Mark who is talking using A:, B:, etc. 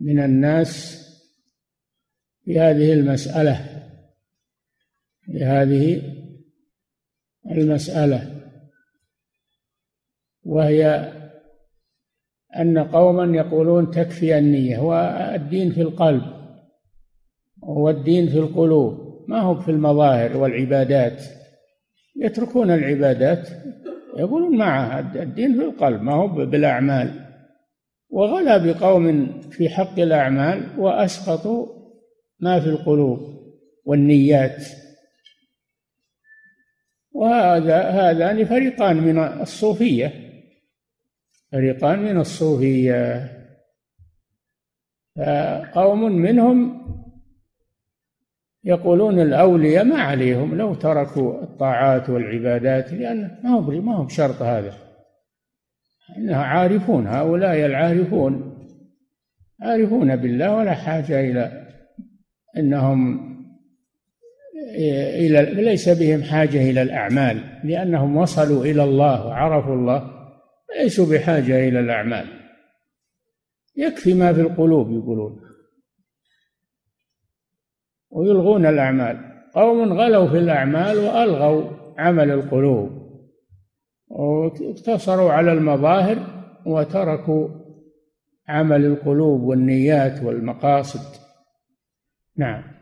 A: من الناس في هذه المسألة، وهي أن قوما يقولون تكفي النية، والدين في القلب، والدين في القلوب، ما هو في المظاهر والعبادات. يتركون العبادات، يقولون معها الدين في القلب ما هو بالأعمال، وغلا بقوم في حق الأعمال وأسقطوا ما في القلوب والنيات. وهذان فريقان من الصوفية، قوم منهم يقولون الأولياء ما عليهم لو تركوا الطاعات والعبادات، لأن ما هو بشرط هذا، إنها عارفون، هؤلاء العارفون عارفون بالله ولا حاجة إلى ليس بهم حاجة إلى الأعمال، لأنهم وصلوا إلى الله وعرفوا الله، ليسوا بحاجة إلى الأعمال، يكفي ما في القلوب يقولون، ويلغون الأعمال. قوم غلوا في الأعمال وألغوا عمل القلوب، واقتصروا على المظاهر وتركوا عمل القلوب والنيات والمقاصد. نعم.